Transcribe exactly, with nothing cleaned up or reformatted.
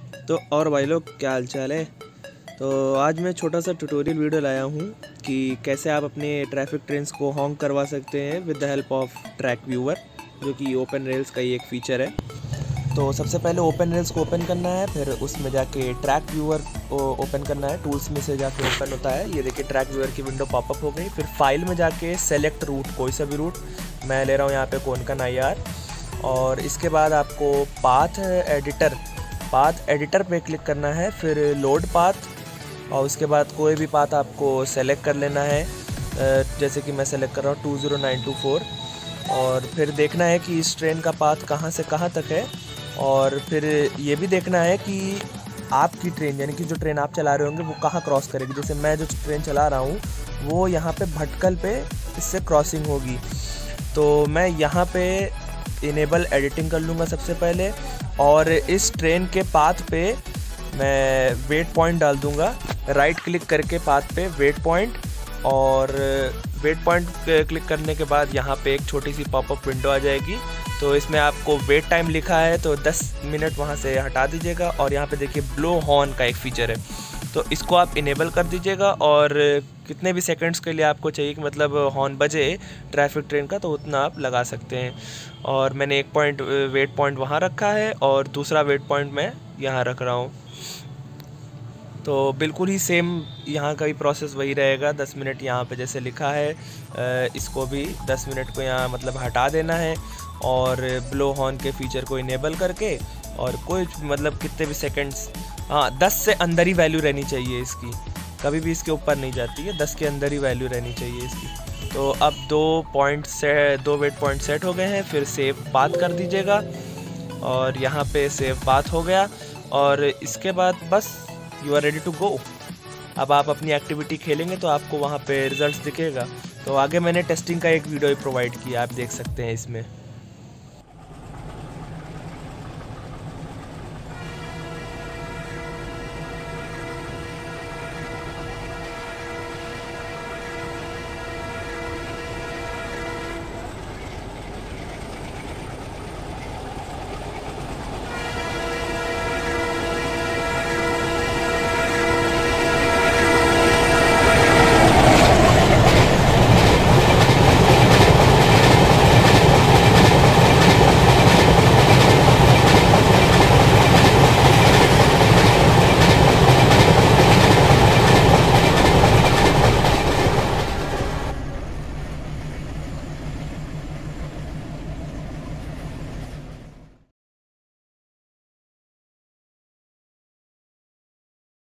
तो और भाई लोग, क्या हाल चाल है। तो आज मैं छोटा सा ट्यूटोरियल वीडियो लाया हूँ कि कैसे आप अपने ट्रैफिक ट्रेन्स को हॉन्क करवा सकते हैं with the help of track viewer, जो कि ओपन रेल्स का ही एक फ़ीचर है। तो सबसे पहले ओपन रेल्स को ओपन करना है, फिर उसमें जाके ट्रैक व्यूअर को ओपन करना है। टूल्स में से जाके ओपन होता है, ये देखिए ट्रैक व्यूअर की विंडो पॉपअप हो गई। फिर फाइल में जाके सेलेक्ट रूट, कोई सा भी रूट, मैं ले रहा हूँ यहाँ पे कोनकन आई आर। और इसके बाद आपको पाथ एडिटर पाथ एडिटर पे क्लिक करना है, फिर लोड पाथ, और उसके बाद कोई भी पाथ आपको सेलेक्ट कर लेना है। जैसे कि मैं सेलेक्ट कर रहा हूँ two zero nine two four, और फिर देखना है कि इस ट्रेन का पाथ कहाँ से कहाँ तक है। और फिर ये भी देखना है कि आपकी ट्रेन, यानी कि जो ट्रेन आप चला रहे होंगे वो कहाँ क्रॉस करेगी। जैसे मैं जो ट्रेन चला रहा हूँ वो यहाँ पे भटकल पे इससे क्रॉसिंग होगी, तो मैं यहाँ पे इनेबल एडिटिंग कर लूँगा सबसे पहले। और इस ट्रेन के पाथ पे मैं वेट पॉइंट डाल दूँगा, राइट क्लिक करके पाथ पे वेट पॉइंट, और वेट पॉइंट क्लिक करने के बाद यहाँ पे एक छोटी सी पॉपअप विंडो आ जाएगी। तो इसमें आपको वेट टाइम लिखा है तो दस मिनट वहाँ से हटा दीजिएगा, और यहाँ पे देखिए ब्लो हॉर्न का एक फ़ीचर है, तो इसको आप इनेबल कर दीजिएगा। और कितने भी सेकंड्स के लिए आपको चाहिए कि मतलब हॉर्न बजे ट्रैफिक ट्रेन का, तो उतना आप लगा सकते हैं। और मैंने एक पॉइंट वेट पॉइंट वहाँ रखा है और दूसरा वेट पॉइंट मैं यहाँ रख रहा हूँ। तो बिल्कुल ही सेम यहाँ का भी प्रोसेस वही रहेगा। दस मिनट यहाँ पे जैसे लिखा है, इसको भी दस मिनट को यहाँ मतलब हटा देना है, और ब्लो हॉर्न के फीचर को इनेबल करके, और कोई मतलब कितने भी सेकंड्स, हाँ दस से अंदर ही वैल्यू रहनी चाहिए इसकी, कभी भी इसके ऊपर नहीं जाती है, दस के अंदर ही वैल्यू रहनी चाहिए इसकी। तो अब दो पॉइंट से दो वेट पॉइंट सेट हो गए हैं, फिर सेव पाथ कर दीजिएगा, और यहाँ पे सेव पाथ हो गया। और इसके बाद बस you are ready to go. अब आप अपनी एक्टिविटी खेलेंगे तो आपको वहाँ पे रिजल्ट्स दिखेगा। तो आगे मैंने टेस्टिंग का एक वीडियो प्रोवाइड किया, आप देख सकते हैं इसमें।